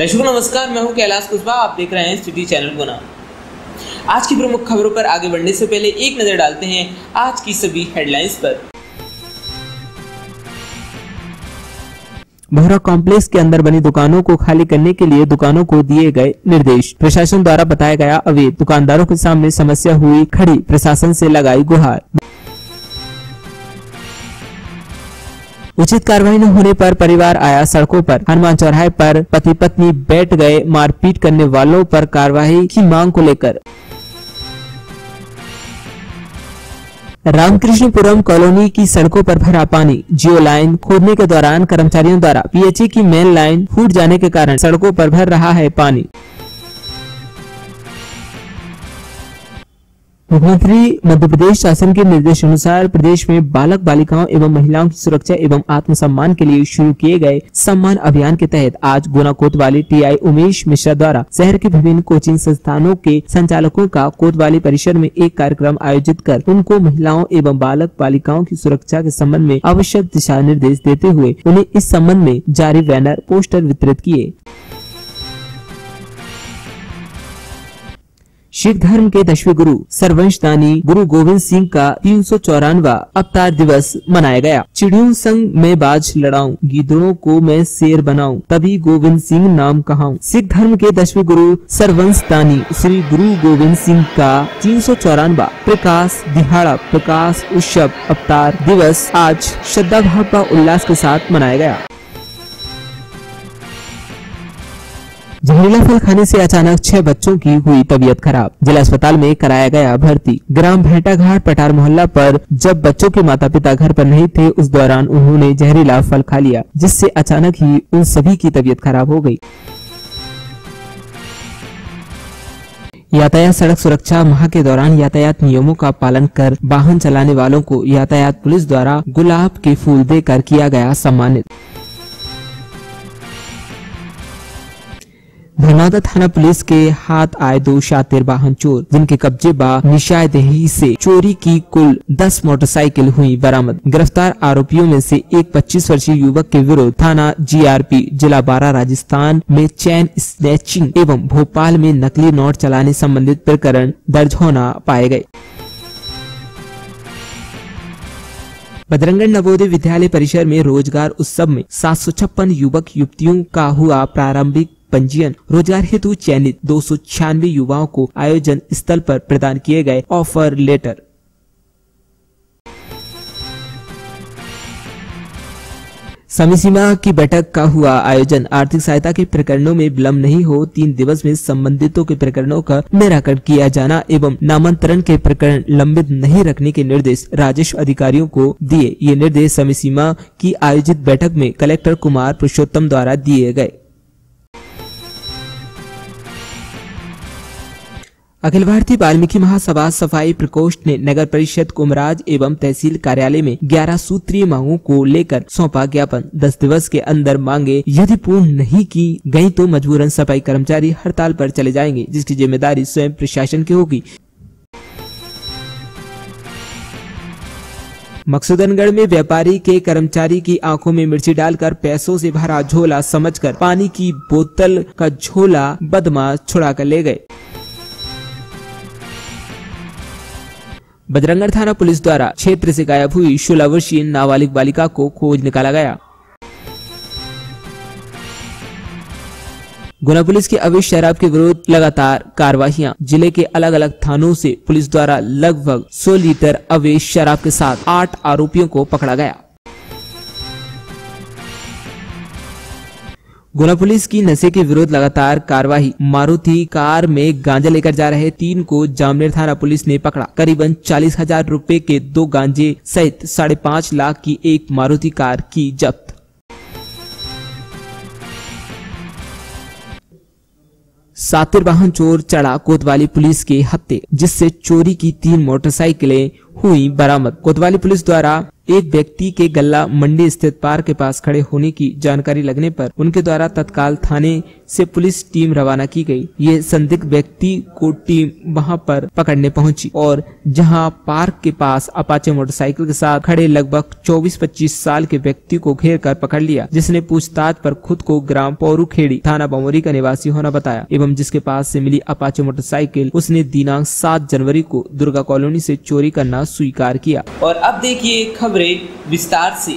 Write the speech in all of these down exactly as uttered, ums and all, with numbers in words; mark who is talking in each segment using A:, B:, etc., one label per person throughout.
A: दर्शकों नमस्कार, मैं हूं कैलाश कुशवाहा। आप देख रहे हैं सिटी चैनल गुना। आज की प्रमुख खबरों पर आगे बढ़ने से पहले एक नजर डालते हैं आज की सभी हेडलाइंस पर।
B: बोहरा कॉम्प्लेक्स के अंदर बनी दुकानों को खाली करने के लिए दुकानों को दिए गए निर्देश। प्रशासन द्वारा बताया गया अवैध दुकानदारों के सामने समस्या हुई खड़ी, प्रशासन से लगाई गुहार। उचित कार्रवाई न होने पर परिवार आया सड़कों पर। हनुमान चौराहे पर पति पत्नी बैठ गए, मारपीट करने वालों पर कार्रवाई की मांग को लेकर। रामकृष्णपुरम कॉलोनी की सड़कों पर भरा पानी। जियो लाइन खोदने के दौरान कर्मचारियों द्वारा पीएचई की मेन लाइन फूट जाने के कारण सड़कों पर भर रहा है पानी। मुख्यमंत्री मध्य प्रदेश शासन के निर्देशानुसार प्रदेश में बालक बालिकाओं एवं महिलाओं की सुरक्षा एवं आत्मसम्मान के लिए शुरू किए गए सम्मान अभियान के तहत आज गुना कोतवाली टीआई उमेश मिश्रा द्वारा शहर के विभिन्न कोचिंग संस्थानों के संचालकों का कोतवाली परिसर में एक कार्यक्रम आयोजित कर उनको महिलाओं एवं बालक बालिकाओं की सुरक्षा के संबंध में आवश्यक दिशा निर्देश देते हुए उन्हें इस संबंध में जारी बैनर पोस्टर वितरित किए। सिख धर्म के दसवें गुरु सर्वंशदानी गुरु गोविंद सिंह का तीन सौ चौरानवा अवतार दिवस मनाया गया। चिड़ियों संग मैं बाज लड़ाऊं, गिद्धड़ों को मैं शेर बनाऊं, तभी गोविंद सिंह नाम कहाऊं। सिख धर्म के दसवें गुरु सर्वंशदानी श्री गुरु गोविंद सिंह का तीन सौ चौरानवा प्रकाश दिहाड़ा प्रकाश उत्सव अवतार दिवस आज श्रद्धा भाव व उल्लास के साथ मनाया गया। जहरीला फल खाने से अचानक छह बच्चों की हुई तबीयत खराब, जिला अस्पताल में कराया गया भर्ती। ग्राम भेटाघाट पटार मोहल्ला पर जब बच्चों के माता पिता घर पर नहीं थे, उस दौरान उन्होंने जहरीला फल खा लिया, जिससे अचानक ही उन सभी की तबीयत खराब हो गई। यातायात सड़क सुरक्षा माह के दौरान यातायात नियमों का पालन कर वाहन चलाने वालों को यातायात पुलिस द्वारा गुलाब के फूल देकर किया गया सम्मानित। धनौदा थाना पुलिस के हाथ आए दो शातिर वाहन चोर, जिनके कब्जे बा निशानदेही से चोरी की कुल दस मोटरसाइकिल हुई बरामद। गिरफ्तार आरोपियों में से एक पच्चीस वर्षीय युवक के विरुद्ध थाना जीआरपी जिला बारा राजस्थान में चैन स्नैचिंग एवं भोपाल में नकली नोट चलाने संबंधित प्रकरण दर्ज होना पाए गए। बदरंगगढ़ नवोदय विद्यालय परिसर में रोजगार उत्सव में सात सौ छप्पन युवक युवतियों का हुआ प्रारंभिक पंजीयन। रोजगार हेतु चयनित दो सौ छियानवे युवाओं को आयोजन स्थल पर प्रदान किए गए ऑफर लेटर। समय सीमा की बैठक का हुआ आयोजन। आर्थिक सहायता के प्रकरणों में विलंब नहीं हो, तीन दिवस में संबंधितों के प्रकरणों का निराकरण किया जाना एवं नामांतरण के प्रकरण लंबित नहीं रखने के निर्देश राजस्व अधिकारियों को दिए। ये निर्देश समय सीमा की आयोजित बैठक में कलेक्टर कुमार पुरुषोत्तम द्वारा दिए गए। अखिल भारतीय वाल्मीकि महासभा सफाई प्रकोष्ठ ने नगर परिषद कुमराज एवं तहसील कार्यालय में ग्यारह सूत्रीय मांगों को लेकर सौंपा ज्ञापन। दस दिवस के अंदर मांगे यदि पूर्ण नहीं की गई तो मजबूरन सफाई कर्मचारी हड़ताल पर चले जाएंगे, जिसकी जिम्मेदारी स्वयं प्रशासन की होगी। मकसूदनगढ़ में व्यापारी के कर्मचारी की आंखों में मिर्ची डालकर पैसों से भरा झोला समझकर पानी की बोतल का झोला बदमाश छुड़ा कर ले गए। बदरंगगढ़ थाना पुलिस द्वारा क्षेत्र से गायब हुई सोलह वर्षीय नाबालिग बालिका को खोज निकाला गया। गुना पुलिस की अवैध शराब के विरुद्ध लगातार कार्रवाइयां। जिले के अलग अलग थानों से पुलिस द्वारा लगभग सौ लीटर अवैध शराब के साथ आठ आरोपियों को पकड़ा गया। गुना पुलिस की नशे के विरुद्ध लगातार कार्रवाई। मारुति कार में गांजा लेकर जा रहे तीन को जामनेर थाना पुलिस ने पकड़ा। करीबन चालीस हजार रूपए के दो गांजे सहित साढ़े पाँच लाख की एक मारुति कार की जब्त। सातिर वाहन चोर चढ़ा कोतवाली पुलिस के हत्थे, जिससे चोरी की तीन मोटरसाइकिलें हुई बरामद। कोतवाली पुलिस द्वारा एक व्यक्ति के गल्ला मंडी स्थित पार्क के पास खड़े होने की जानकारी लगने पर उनके द्वारा तत्काल थाने से पुलिस टीम रवाना की गई। ये संदिग्ध व्यक्ति को टीम वहां पर पकड़ने पहुंची और जहां पार्क के पास अपाचे मोटरसाइकिल के साथ खड़े लगभग चौबीस पच्चीस साल के व्यक्ति को घेर कर पकड़ लिया, जिसने पूछताछ पर खुद को ग्राम पौरूखेड़ी थाना बमोरी का निवासी होना बताया एवं जिसके पास से मिली अपाचे मोटरसाइकिल उसने दिनांक सात जनवरी को दुर्गा कॉलोनी से चोरी करना स्वीकार किया।
A: और अब देखिए खबरें विस्तार से।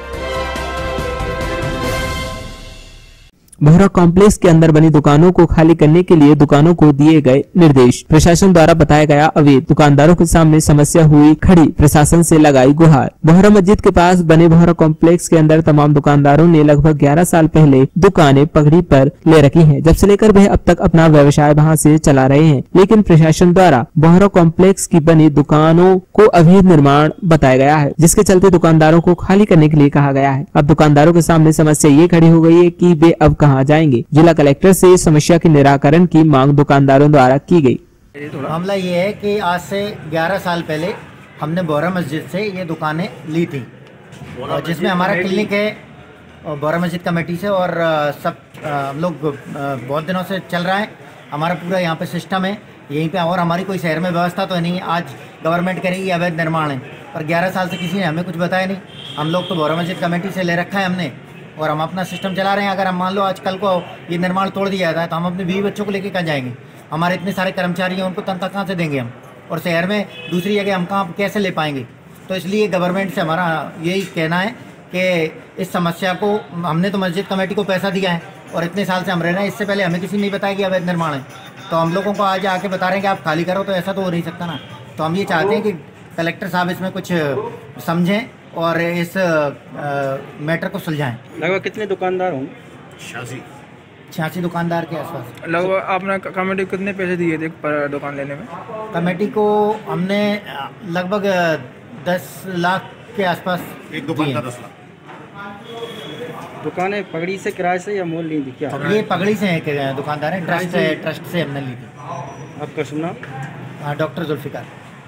B: बोहरा कॉम्प्लेक्स के अंदर बनी दुकानों को खाली करने के लिए दुकानों को दिए गए निर्देश। प्रशासन द्वारा बताया गया अवैध दुकानदारों के सामने समस्या हुई खड़ी, प्रशासन से लगाई गुहार। बोहरा मस्जिद के पास बने बोहरा कॉम्प्लेक्स के अंदर तमाम दुकानदारों ने लगभग ग्यारह साल पहले दुकानें पगड़ी पर ले रखी हैं, जब से लेकर वह अब तक अपना व्यवसाय वहां से चला रहे हैं। लेकिन प्रशासन द्वारा बोहरा कॉम्प्लेक्स की बनी दुकानों को अवैध निर्माण बताया गया है, जिसके चलते दुकानदारों को खाली करने के लिए कहा गया है। अब दुकानदारों के सामने समस्या ये खड़ी हो गई है कि वे अब कहां जाएंगे। जिला कलेक्टर से समस्या के निराकरण की मांग दुकानदारों द्वारा की गई।
C: मामला ये है कि आज से ग्यारह साल पहले हमने बोहरा मस्जिद से ये दुकानें ली थी, और जिसमें हमारा क्लिनिक है बोहरा मस्जिद कमेटी से, और सब हम लोग बहुत दिनों से चल रहा है। हमारा पूरा यहाँ पे सिस्टम है यहीं पे, और हमारी कोई शहर में व्यवस्था तो नहीं। आज गवर्नमेंट करेगी अवैध निर्माण है, पर ग्यारह साल से किसी ने हमें कुछ बताया नहीं। हम लोग तो बोहरा मस्जिद कमेटी से ले रखा है हमने, और हम अपना सिस्टम चला रहे हैं। अगर हम मान लो आज कल को ये निर्माण तोड़ दिया जाता है तो हम अपने बीवी बच्चों को लेके कहाँ जाएंगे? हमारे इतने सारे कर्मचारी हैं, उनको तनख्वाह कहाँ से देंगे हम? और शहर में दूसरी जगह हम कहाँ कैसे ले पाएंगे? तो इसलिए गवर्नमेंट से हमारा यही कहना है कि इस समस्या को, हमने तो मस्जिद कमेटी को पैसा दिया है और इतने साल से हम रह रहे हैं, इससे पहले हमें किसी ने नहीं बताया कि अवैध निर्माण है। तो हम लोगों को आज आके बता रहे हैं कि आप खाली करो, तो ऐसा तो हो नहीं सकता ना। तो हम ये चाहते हैं कि कलेक्टर साहब इसमें कुछ समझें और इस मैटर को सुलझाएं।
D: लगभग कितने दुकानदार होंगे?
C: छियासी छियासी दुकानदार के आसपास।
D: लगभग आपने कमेटी को कितने पैसे दिए थे पर दुकान लेने में?
C: कमेटी को हमने लगभग दस लाख के आसपास,
E: एक दुकान का दस लाख।
D: दुकानें पगड़ी से किराए से या मोल ली थी क्या?
C: ये पगड़ी से है दुकानदार है, ट्रस्ट है, ट्रस्ट से हमने ली थी।
D: आपका शुभ नाम?
C: हाँ, डॉक्टर जुल्फिकार।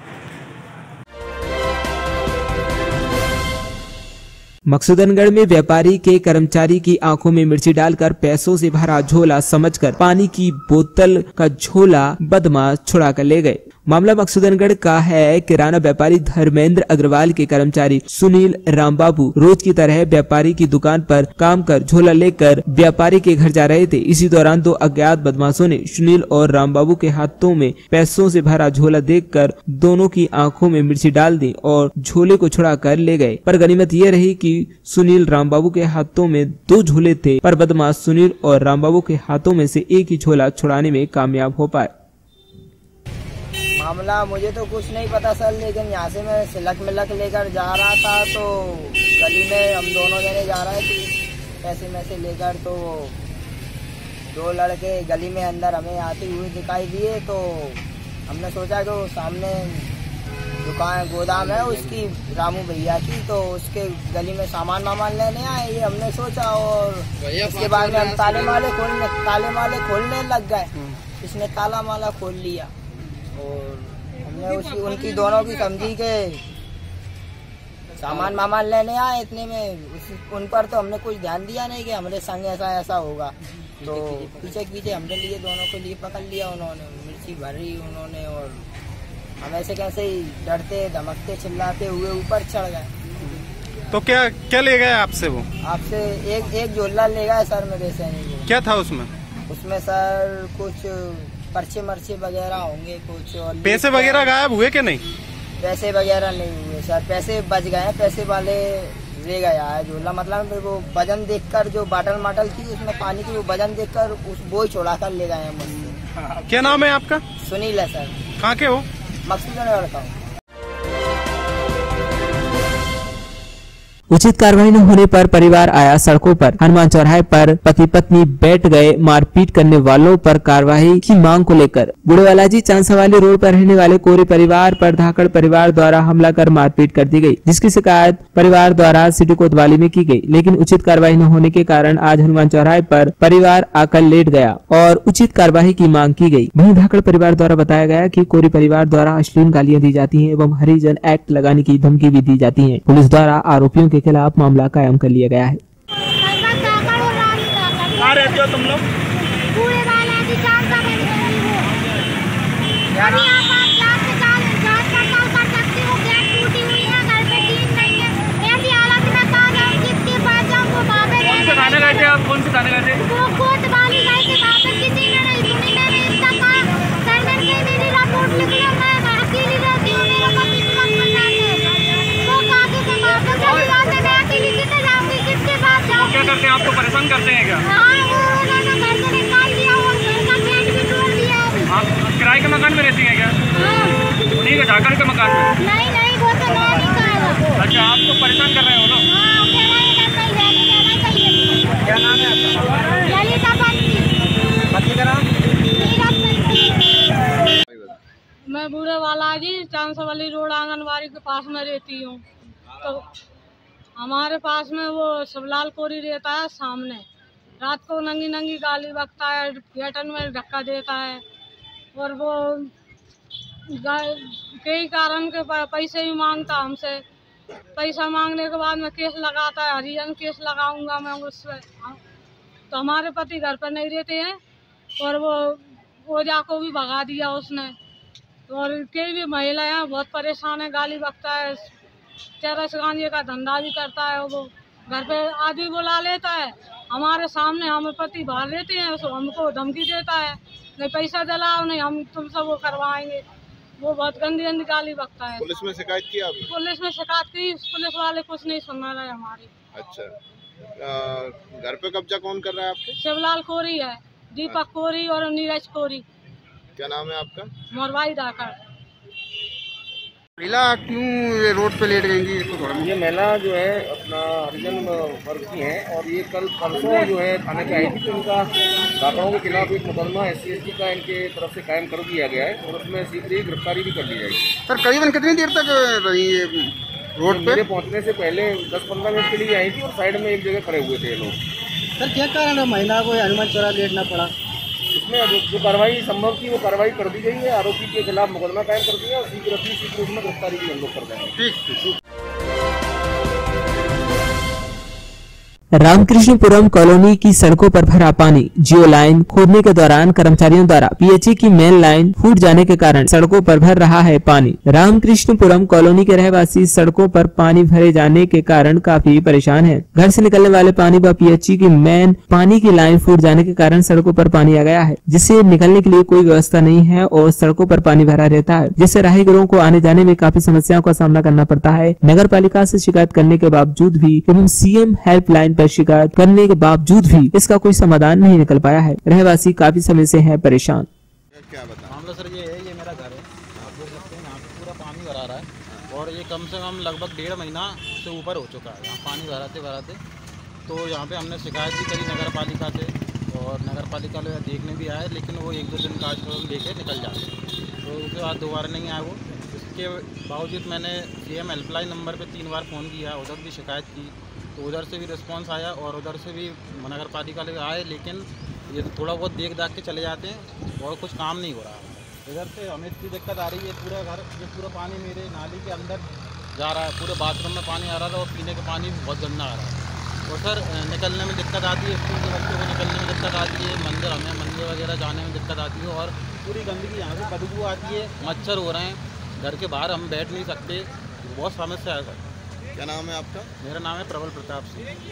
B: मकसूदनगढ़ में व्यापारी के कर्मचारी की आंखों में मिर्ची डालकर पैसों से भरा झोला समझकर पानी की बोतल का झोला बदमाश छुड़ा कर ले गए। मामला मकसूदनगढ़ का है। किराना व्यापारी धर्मेंद्र अग्रवाल के कर्मचारी सुनील रामबाबू रोज की तरह व्यापारी की दुकान पर काम कर झोला लेकर व्यापारी के घर जा रहे थे। इसी दौरान दो अज्ञात बदमाशों ने सुनील और रामबाबू के हाथों में पैसों से भरा झोला देखकर दोनों की आंखों में मिर्ची डाल दी और झोले को छुड़ा कर ले गए। पर गनीमत ये रही कि सुनील रामबाबू के हाथों में दो झोले थे, पर बदमाश सुनील और रामबाबू के हाथों में से एक ही झोला छुड़ाने में कामयाब हो पाए।
F: मामला मुझे तो कुछ नहीं पता सर, लेकिन यहाँ से मैं सिलक मिलक लेकर जा रहा था तो गली में हम दोनों जने जा रहे थे पैसे में से लेकर, तो दो लड़के गली में अंदर हमें आते हुए दिखाई दिए। तो हमने सोचा कि वो सामने दुकान गोदाम है उसकी, रामू भैया की, तो उसके गली में सामान वामान लेने आए ये हमने सोचा। और इसके बाद में हम ताले माले खोलने ताले माले खोलने लग गए। इसने ताला माला खोल लिया और हमने उसी उनकी दोनों की समझी के सामान वामान लेने आए। इतने में उन पर तो हमने कुछ ध्यान दिया नहीं कि हमारे संग ऐसा ऐसा होगा। तो पीछे पीछे हमने लिए दोनों को लिए पकड़ लिया उन्होंने, मिर्ची भरी उन्होंने, और हम ऐसे कैसे ही डरते धमकते चिल्लाते हुए ऊपर चढ़ गए।
E: तो क्या क्या ले गए आपसे? वो
F: आपसे एक एक झोला ले गए सर मेरे से। नहीं,
E: क्या था उसमें?
F: उसमें सर कुछ पर्चे मर्चे वगैरह होंगे कुछ, और
E: पैसे वगैरह गायब हुए कि नहीं?
F: पैसे वगैरह नहीं हुए सर, पैसे बच गए, पैसे वाले ले गया है झोला। मतलब वो वजन देखकर जो बाटल माटल थी उसमें पानी की, वो वजन देखकर उस वो ही छोड़ा कर ले गए हैं मुझसे।
E: क्या नाम है आपका?
F: सुनील है सर।
E: कहाँ के हो?
F: मकसूदनगढ़ का हूँ।
B: उचित कार्रवाई न होने पर परिवार आया सड़कों पर। हनुमान चौराहे पर पति पत्नी बैठ गए मारपीट करने वालों पर कार्रवाई की मांग को लेकर। बुढ़ेवालाजी चांदसवाली रोड पर रहने वाले कोरी परिवार पर धाकड़ परिवार द्वारा हमला कर मारपीट कर दी गई, जिसकी शिकायत परिवार द्वारा सिटी कोतवाली में की गई, लेकिन उचित कार्रवाई न होने के कारण आज हनुमान चौराहे पर परिवार आकर लेट गया और उचित कार्रवाई की मांग की गई। वहीं धाकड़ परिवार द्वारा बताया गया कि कोरी परिवार द्वारा अश्लील गालियां दी जाती हैं एवं हरिजन एक्ट लगाने की धमकी भी दी जाती है। पुलिस द्वारा आरोपियों के खिलाफ मामला कायम कर लिया गया है।
D: कहाँ रहते हो तुम लोग? थाने गए थे आप? कौन से थाने गए थे?
G: वो कोतवाली गए थे, वहाँ पे किसी ने नहीं सुनी। मैंने इतना कहा, सर मैंने कहीं मेरी रिपोर्ट लिख लो, मैं अकेली रहती हूँ, मेरा पति तुरंत पता है। वो काके से वहाँ पे चली जाते, मैं अकेली कितने जाऊँगी, किसके पास जाऊँगी?
D: क्या करते हैं, आपको परेशान करते हैं क्या?
G: हाँ, वो उन्होंने घर से निकाल दिया और घर का गेट भी तोड़ दिया।
D: आप किराए के मकान में रहती हैं क्या?
G: हाँ।
D: उन्हीं के झाकड़ के मकान में?
G: नहीं नहीं, वो तो नहीं निकाला।
D: अच्छा, आपको परेशान कर रहे हो लोग?
G: हाँ, कह रहे हैं इधर कहीं रहने देना चाहिए।
D: क्या नाम है आपका?
G: ललिता बंसी।
D: पति का नाम?
G: नीरज बंसी।
H: मैं बूढ़े वाला जी चांदसवाली रोड आंगनबाड़ी के पास में रहती हूँ। तो हमारे पास में वो शिवलाल कोरी रहता है सामने। रात को नंगी नंगी गाली बकता है, गेटन में धक्का देता है और वो कई कारण के पैसे भी मांगता हमसे। पैसा मांगने के बाद में केस लगाता है, हरिजन केस लगाऊंगा मैं उस पर। तो हमारे पति घर पर नहीं रहते हैं और वो ओझा को भी भगा दिया उसने। और कई भी महिलाएं बहुत परेशान है, गाली बकता है, चरस गांजे का धंधा भी करता है। वो घर पे आदमी बुला लेता है, हमारे सामने हमें पति बाहर लेते हैं, तो हमको धमकी देता है, नहीं पैसा दिलाओ, नहीं हम तुमसे वो करवाएंगे। वो बहुत गंदी गंदी गाली बकता है।
E: पुलिस में शिकायत की आपने?
H: पुलिस में शिकायत की, पुलिस वाले कुछ नहीं सुन रहे हमारी।
E: अच्छा, घर पे कब्जा कौन कर रहा है आपके?
H: शिवलाल कोरी है, दीपक कोरी और नीरज कोरी।
E: क्या नाम है आपका?
H: मोरवाई धाकड़।
E: महिला क्यों रोड पे लेट गई थी? इसको थोड़ा
I: ये महिला जो है अपना हरिजन वर्ग की है और ये कल परसों जो है थाने पे आई थी, तो इनका धाकड़ों के खिलाफ एक मुकदमा एस सी एस टी का इनके तरफ से कायम कर दिया गया है और उसमें शीघ्र ही गिरफ्तारी भी कर ली जाएगी।
E: सर, करीबन कितनी देर तक रही ये रोड पे?
I: मेरे पहुंचने से पहले दस पंद्रह मिनट के लिए आई थी और साइड में एक जगह खड़े हुए थे ये लोग।
C: सर क्या कारण है महिला को हनुमान चौराहा लेटना पड़ा?
I: इसमें जो, जो कार्रवाई संभव थी वो कार्रवाई कर दी गई है, आरोपी के खिलाफ मुकदमा कायम कर दिया और शीघ्र ही शीघ्र उसमें गिरफ्तारी भी हम लोग कर देंगे।
E: ठीक ठीक।
B: रामकृष्णपुरम कॉलोनी की सड़कों पर भरा पानी। जियो लाइन खोदने के दौरान कर्मचारियों द्वारा पीएचई की मेन लाइन फूट जाने के कारण सड़कों पर भर रहा है पानी। रामकृष्णपुरम कॉलोनी के रहवासी सड़कों पर पानी भरे जाने के कारण काफी परेशान हैं। घर से निकलने वाले पानी व पीएचई की मेन पानी की लाइन फूट जाने के कारण सड़कों पर पानी आ गया है, जिससे निकलने के लिए कोई व्यवस्था नहीं है और सड़कों पर पानी भरा रहता है, जिससे राहगीरों को आने जाने में काफी समस्याओं का सामना करना पड़ता है। नगर पालिका से शिकायत करने के बावजूद भी एवं सीएम हेल्पलाइन शिकायत करने के बावजूद भी इसका कोई समाधान नहीं निकल पाया है। रहवासी काफी समय से हैं परेशान।
E: क्या बता
I: मामला सर ये है, ये मेरा घर है, आप देख सकते हैं यहाँ पे पूरा पानी भरा रहा है और ये कम से कम लगभग डेढ़ महीना से ऊपर हो चुका है यहाँ पानी भराते भराते। तो यहाँ पे हमने शिकायत भी करी नगर पालिका से और नगर पालिका लोग देखने भी आए, लेकिन वो एक दो दिन का आश्वासन लेके निकल जाते, तो उसके बाद दोबारा नहीं आए वो। इसके बावजूद मैंने सीएम हेल्पलाइन नंबर पे तीन बार फ़ोन किया, उधर भी शिकायत की, तो उधर से भी रिस्पांस आया और उधर से भी नगर पालिका लोग आए, लेकिन ये थोड़ा बहुत देख दाख के चले जाते हैं और कुछ काम नहीं हो रहा है। इधर से हमें इतनी दिक्कत आ रही है, पूरा घर ये पूरा पानी मेरे नाली के अंदर जा रहा है, पूरे बाथरूम में पानी आ रहा था और पीने का पानी भी बहुत गंदा आ रहा है। और सर निकलने में दिक्कत आती है, स्कूल के बच्चों को निकलने में दिक्कत आती है, मंदिर हमें मंदिर वगैरह जाने में दिक्कत आती है और पूरी गंदगी यहाँ से बदबू आती है, मच्छर हो रहे हैं, घर के बाहर हम बैठ नहीं सकते, बहुत समस्या है सर।
E: क्या नाम है आपका?
I: मेरा नाम है प्रबल प्रताप सिंह।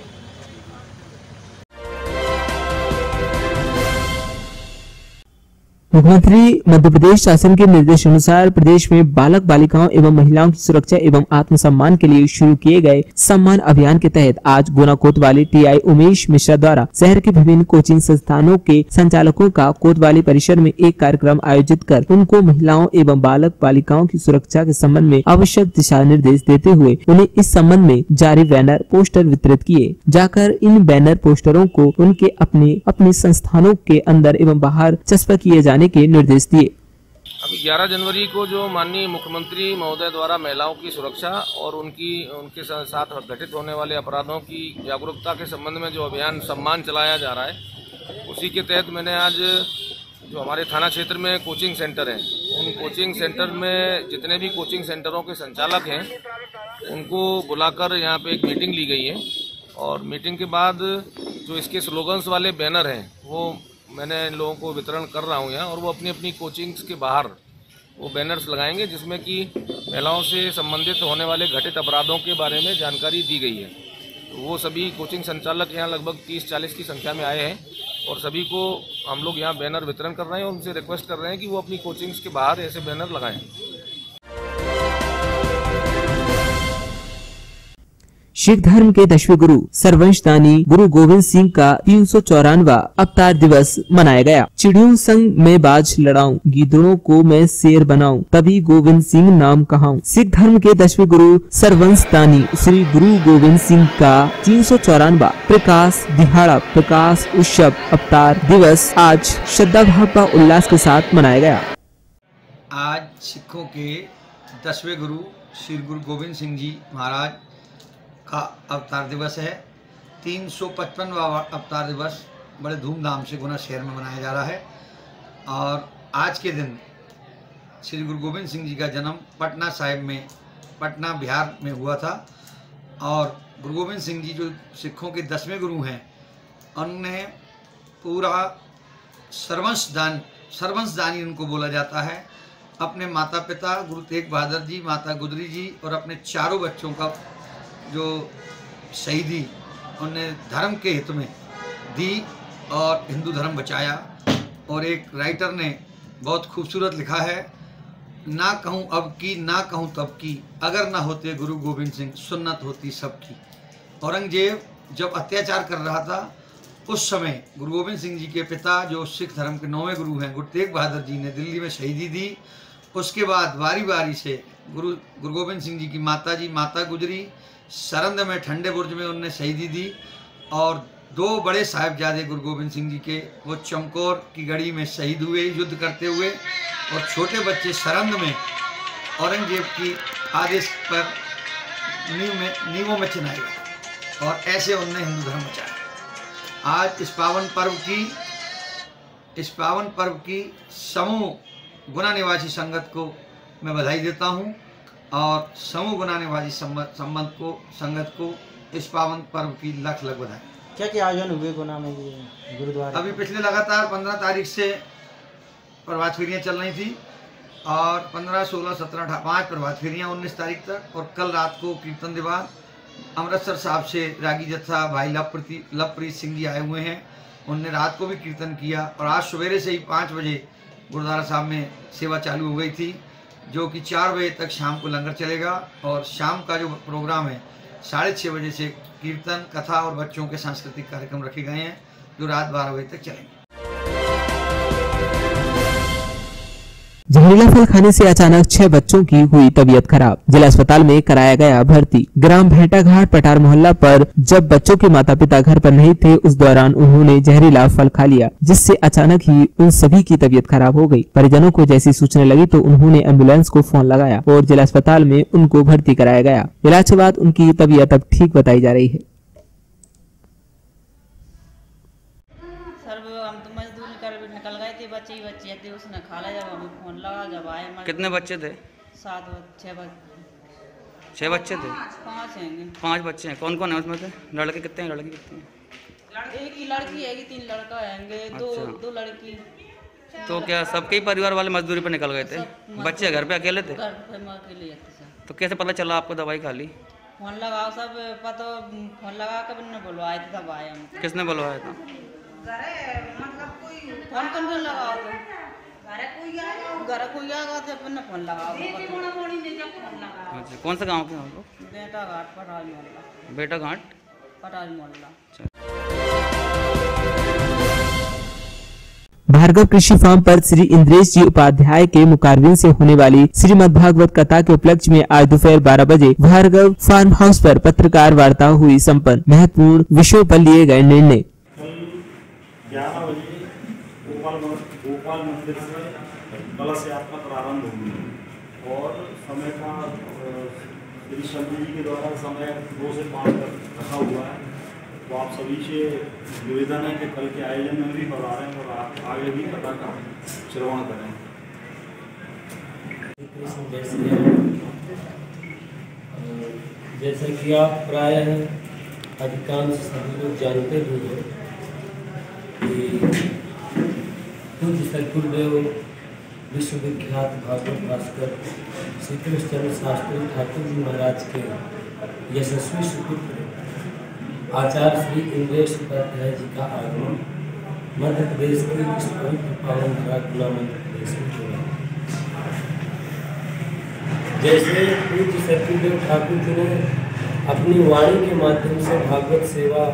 B: मुख्यमंत्री मध्य प्रदेश शासन के निर्देशानुसार प्रदेश में बालक बालिकाओं एवं महिलाओं की सुरक्षा एवं आत्मसम्मान के लिए शुरू किए गए सम्मान अभियान के तहत आज गुना कोतवाली टीआई उमेश मिश्रा द्वारा शहर के विभिन्न कोचिंग संस्थानों के संचालकों का कोतवाली परिसर में एक कार्यक्रम आयोजित कर उनको महिलाओं एवं बालक बालिकाओं की सुरक्षा के संबंध में आवश्यक दिशा निर्देश देते हुए उन्हें इस संबंध में जारी बैनर पोस्टर वितरित किए। जाकर इन बैनर पोस्टरों को उनके अपने अपने संस्थानों के अंदर एवं बाहर चस्पा किए जाने के निर्देश दिए।
J: अभी ग्यारह जनवरी को जो माननीय मुख्यमंत्री महोदय द्वारा महिलाओं की सुरक्षा और उनकी उनके साथ घटित होने वाले अपराधों की जागरूकता के संबंध में जो अभियान सम्मान चलाया जा रहा है, उसी के तहत मैंने आज जो हमारे थाना क्षेत्र में कोचिंग सेंटर हैं, उन कोचिंग सेंटर में जितने भी कोचिंग सेंटरों के संचालक हैं उनको बुलाकर यहाँ पे एक मीटिंग ली गई है। और मीटिंग के बाद जो इसके स्लोगन्स वाले बैनर हैं वो मैंने इन लोगों को वितरण कर रहा हूँ यहाँ, और वो अपनी अपनी कोचिंग्स के बाहर वो बैनर्स लगाएंगे जिसमें कि महिलाओं से संबंधित होने वाले घटित अपराधों के बारे में जानकारी दी गई है। तो वो सभी कोचिंग संचालक यहाँ लगभग तीस चालीस की संख्या में आए हैं और सभी को हम लोग यहाँ बैनर वितरण कर रहे हैं और उनसे रिक्वेस्ट कर रहे हैं कि वो अपनी कोचिंग्स के बाहर ऐसे बैनर लगाएं।
B: सिख धर्म के दसवें गुरु सर्वंशदानी गुरु गोविंद सिंह का तीन सौ चौरानवा अवतार दिवस मनाया गया। चिड़ियों संग मैं बाज लड़ाऊं, गिद्धड़ों को मैं शेर बनाऊं, तभी गोविंद सिंह नाम कहाऊं। सिख धर्म के दसवें गुरु सर्वंशदानी श्री गुरु गोविंद सिंह का तीन सौ चौरानवा प्रकाश दिहाड़ा प्रकाश उत्सव अवतार दिवस आज श्रद्धा भाव व उल्लास के साथ मनाया गया।
K: आज सिखों के दसवें गुरु श्री गुरु गोविंद सिंह जी महाराज का अवतार दिवस है। तीन सौ पचपनवा अवतार दिवस बड़े धूमधाम से गुना शहर में मनाया जा रहा है। और आज के दिन श्री गुरु गोविंद सिंह जी का जन्म पटना साहिब में पटना बिहार में हुआ था। और गुरु गोविंद सिंह जी जो सिखों के दसवें गुरु हैं, उनने पूरा सर्वंशदान सर्वंशदानी उनको बोला जाता है। अपने माता पिता गुरु तेग बहादुर जी, माता गुजरी जी और अपने चारों बच्चों का जो शहीदी उन्होंने धर्म के हित में दी और हिंदू धर्म बचाया। और एक राइटर ने बहुत खूबसूरत लिखा है, ना कहूँ अब की ना कहूँ तब की, अगर ना होते गुरु गोविंद सिंह सुन्नत होती सबकी। औरंगजेब जब अत्याचार कर रहा था उस समय गुरु गोविंद सिंह जी के पिता जो सिख धर्म के नौवें गुरु हैं गुरु तेग बहादुर जी ने दिल्ली में शहीदी दी। उसके बाद बारी बारी से गुरु गुरु गोविंद सिंह जी की माता जी माता गुजरी, सरंद में ठंडे बुर्ज में उनने शहीदी दी। और दो बड़े साहिबजादे गुरु गोविंद सिंह जी के वो चमकौर की गढ़ी में शहीद हुए युद्ध करते हुए, और छोटे बच्चे सरंद में औरंगजेब की आदेश पर नींव में नींवों में चिनाए गए और ऐसे उनने हिंदू धर्म बचाया। आज इस पावन पर्व की इस पावन पर्व की समूह गुना निवासी संगत को मैं बधाई देता हूँ और समूह गुना निवासी संबंध को संगत को इस पावन पर्व की लख लख बधाई।
L: क्या क्या आयोजन हुए गुना में गुरुद्वारा?
K: अभी पिछले लगातार पंद्रह तारीख से प्रभात फेरियाँ चल रही थी और पंद्रह सोलह सत्रह अठारह पाँच प्रभात फेरियाँ उन्नीस तारीख तक, और कल रात को कीर्तन दीवान अमृतसर साहब से रागी जत्था भाई लवप्रीत लवप्रीत सिंह जी आए हुए हैं, उनने रात को भी कीर्तन किया। और आज सवेरे से ही पाँच बजे गुरुद्वारा साहब में सेवा चालू हो गई थी, जो कि चार बजे तक शाम को लंगर चलेगा। और शाम का जो प्रोग्राम है साढ़े छः बजे से कीर्तन कथा और बच्चों के सांस्कृतिक कार्यक्रम रखे गए हैं जो रात बारह बजे तक चलेंगे।
B: जहरीला फल खाने से अचानक छह बच्चों की हुई तबीयत खराब, जिला अस्पताल में कराया गया भर्ती। ग्राम भेंटाघाट पटार मोहल्ला पर जब बच्चों के माता पिता घर पर नहीं थे उस दौरान उन्होंने जहरीला फल खा लिया, जिससे अचानक ही उन सभी की तबीयत खराब हो गई। परिजनों को जैसी सूचना लगी तो उन्होंने एम्बुलेंस को फोन लगाया और जिला अस्पताल में उनको भर्ती कराया गया। इलाज के बाद उनकी तबीयत अब ठीक बताई जा रही है।
M: निकल गए थे बच्चे ही बच्चे थे, उसने खा लिया। जब हमें फोन लगा जब आए।
N: कितने बच्चे थे?
M: सात छह बच्चे
N: छह बच्चे थे?
M: पाँच हैं।
N: पाँच बच्चे हैं। कौन कौन है उसमें थे? लड़के कितने हैं लड़की कितनी है?
M: एक ही लड़की है, तीन लड़का हैंगे। दो
N: अच्छा।
M: दो लड़की।
N: तो क्या सबके ही परिवार वाले मजदूरी पर निकल गए थे? बच्चे घर पे अकेले थे?
M: घर पे अकेले थे।
N: तो कैसे पता चला आपको दवाई खा ली?
M: फोन लगाओ सब पता, फोन लगा कर बुलवाए थे तब आए हम।
N: किसने बुलवाया था?
M: मतलब कोई फोन कर लगाओ तो घर कोई आएगा तो अपन फोन लगाओ।
N: अच्छा, कौन सा गांव के हम लोग?
M: बेटा घाट पटाल मोहल्ला।
N: बेटा घाट
M: पटाल मोहल्ला।
B: भार्गव कृषि फार्म पर श्री इंद्रेश जी उपाध्याय के मुकारबिन से होने वाली श्रीमद् भागवत कथा के उपलक्ष्य में आज दोपहर बारह बजे भार्गव फार्म हाउस पर पत्रकार वार्ता हुई संपन्न। महत्वपूर्ण विषयों पर लिए गए निर्णय।
O: ग्यारह बजे गोपाल गोपाल मंदिर से कलश यात्रा प्रारंभ होगी और समय का श्री शंकर जी के द्वारा समय दो से पाँच तक रखा हुआ है। तो आप सभी से निवेदन है कि कल के आयोजन में भी पधारें और आप आगे भी कथा का श्रवण करें।
P: जैसा कि आप प्रायः अधिकांश सभी लोग जानते भी हैं कि पूज्य सद्गुरुदेव विश्वविख्यात भागवत भास्कर श्री कृष्णचंद्र शास्त्री ठाकुर जी महाराज के यशस्वी सुपुत्र आचार्य श्री इंद्रेश उपाध्याय जी का आगमन मध्य प्रदेश के इस पवित्र पावन धरा गुना मध्य प्रदेश में हुआ। जैसे पूज्य सद्गुरुदेव ठाकुर जी ने अपनी वाणी के माध्यम से भागवत सेवा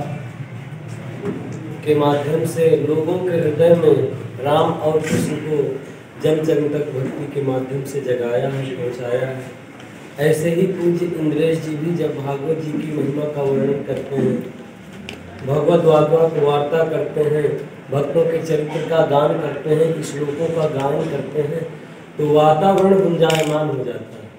P: के माध्यम से लोगों के हृदय में राम और कृष्ण को जन जन तक भक्ति के माध्यम से जगाया है, पहुँचाया है, ऐसे ही पूज्य इंद्रेश जी भी जब भागवत जी की महिमा का वर्णन करते हैं, भगवत भागवत वार्ता करते हैं, भक्तों के चरित्र का गान करते हैं, श्लोकों का गान करते हैं, तो वातावरण गुंजायमान हो जाता है।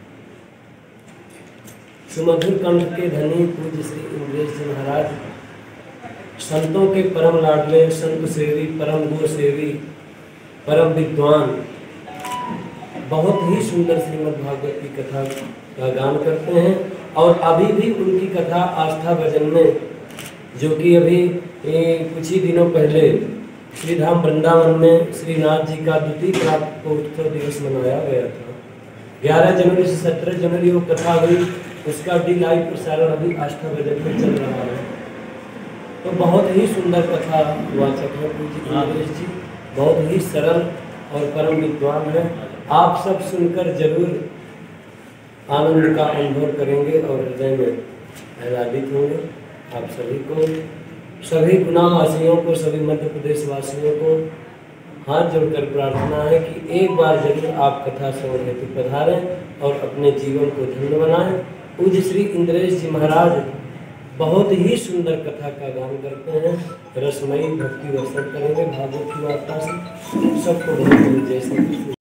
P: सुमधुर कंठ के धनी पूज्य श्री इंद्रेश जी महाराज संतों के परम लाडले, संत सेवी, परम गुरु सेवी, परम विद्वान, बहुत ही सुंदर श्रीमद् भागवत की कथा का गान करते हैं। और अभी भी उनकी कथा आस्था भजन में, जो कि अभी कुछ ही दिनों पहले श्रीधाम वृंदावन में श्रीनाथ जी का द्वितीय प्राप्तोत्सव दिवस मनाया गया था। ग्यारह जनवरी से सत्रह जनवरी वो कथा हुई, उसका डी लाइव प्रसारण अभी आस्था भजन में चल रहा है। तो बहुत ही सुंदर कथा वाचक है पूज्य इंद्रेश जी, बहुत ही सरल और परम विद्वान है। आप सब सुनकर जरूर आनंद का अनुभव करेंगे और हृदय में आह्लादित होंगे। आप सभी को, सभी गुना वासियों को, सभी मध्य प्रदेश वासियों को हाथ जोड़कर प्रार्थना है कि एक बार जरूर आप कथा श्रवण हेतु पधारें और अपने जीवन को धन्य बनाएं। पूज्य श्री इंद्रेश जी महाराज बहुत ही सुंदर कथा का गान करते हैं, रसमयी भक्ति वर्षण करेंगे भागवत की वार्ता से। सबको बहुत बहुत जय श्री कृष्ण।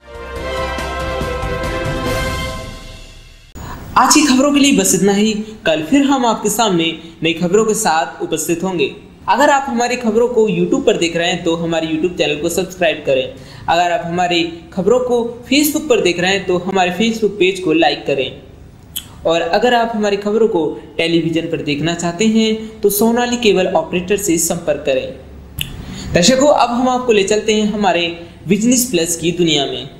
A: आज की खबरों के लिए बस इतना ही। कल फिर हम आपके सामने नई खबरों के साथ उपस्थित होंगे। अगर आप हमारी खबरों को यूट्यूब पर देख रहे हैं तो हमारे यूट्यूब चैनल को सब्सक्राइब करें। अगर आप हमारी खबरों को फेसबुक पर देख रहे हैं तो हमारे फेसबुक पेज को लाइक करें। और अगर आप हमारी खबरों को टेलीविजन पर देखना चाहते हैं तो सोनाली केबल ऑपरेटर से संपर्क करें। दर्शकों, अब हम आपको ले चलते हैं हमारे बिजनेस प्लस की दुनिया में।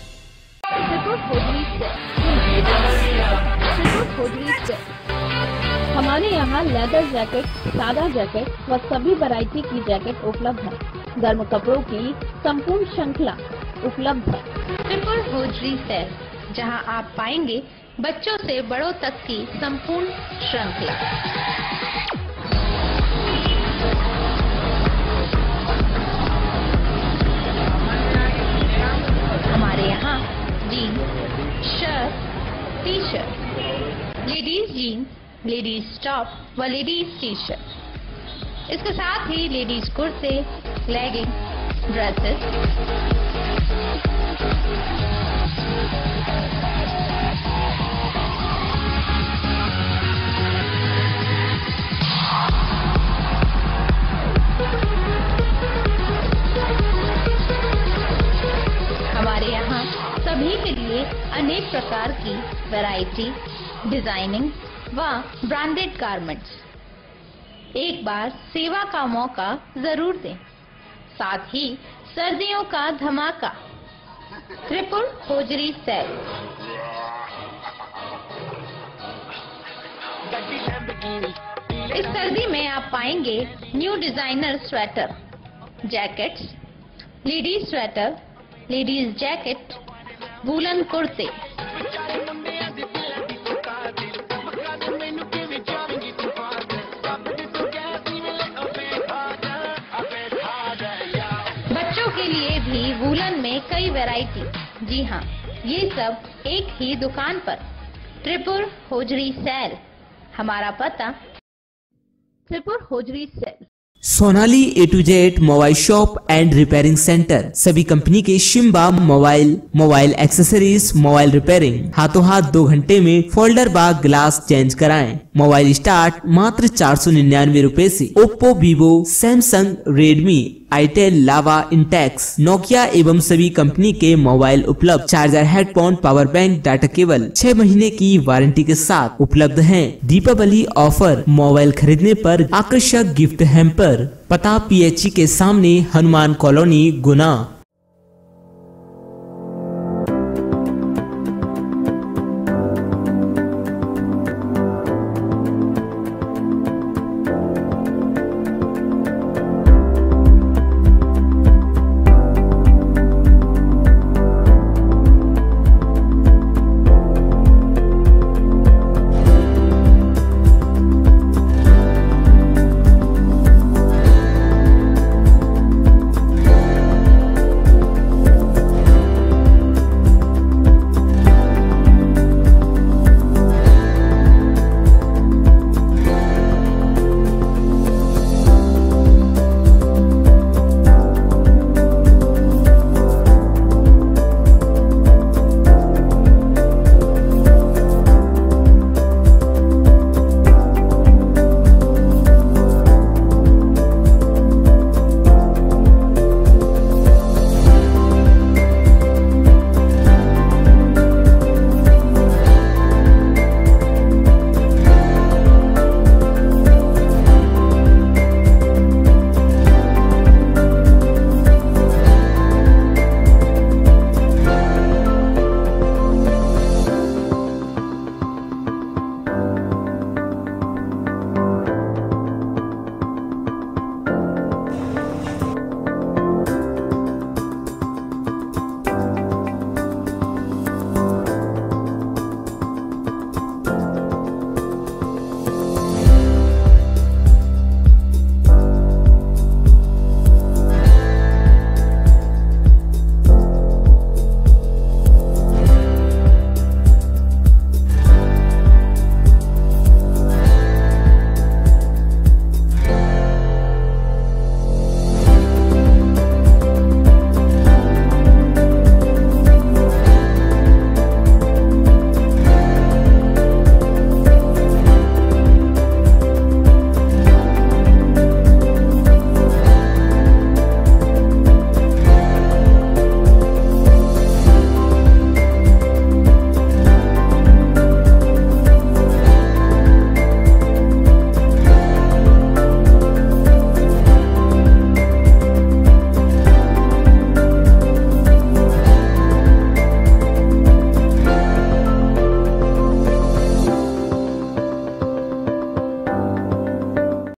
Q: हमारे यहाँ लेदर जैकेट, सादा जैकेट व सभी वैरायटी की जैकेट उपलब्ध है। गर्म कपड़ों की संपूर्ण श्रृंखला उपलब्ध है।
R: ट्रिपल होजरी सेल, जहां आप पाएंगे बच्चों से बड़ों तक की संपूर्ण श्रृंखला। हमारे यहाँ jeans, shirt, T shirt, ladies jeans, ladies top व लेडीज टी शर्ट, इसके साथ ही लेडीज कुर्ते, लेगिंग, ड्रेसेस, हमारे यहाँ सभी के लिए अनेक प्रकार की वैरायटी, डिजाइनिंग व ब्रांडेड गारमेंट्स। एक बार सेवा का मौका जरूर दें। साथ ही सर्दियों का धमाका, ट्रिपल होजरी सेल। इस सर्दी में आप पाएंगे new designer sweater, jackets, ladies sweater, ladies jacket, woolen कुर्ते, बच्चों के लिए भी वूलन में कई वैरायटी। जी हाँ, ये सब एक ही दुकान पर। Tripur hosiery sale. हमारा पता Tripur hosiery sale,
B: Sonali A to Z mobile shop and repairing center. सभी कंपनी के शिम्बा mobile, mobile accessories, mobile repairing, हाथों हाथ दो घंटे में फोल्डर बा ग्लास चेंज कराएं। मोबाइल स्टार्ट मात्र चार सौ निन्यानवे रूपए से। Oppo, Vivo, Samsung, Redmi, itel, Lava, Intex, Nokia एवं सभी कंपनी के मोबाइल उपलब्ध। Charger, headphone, power bank, data cable छह महीने की वारंटी के साथ उपलब्ध हैं। दीपावली ऑफर, मोबाइल खरीदने पर आकर्षक गिफ्ट हैम्पर। पता पीएचई के सामने, हनुमान कॉलोनी, गुना।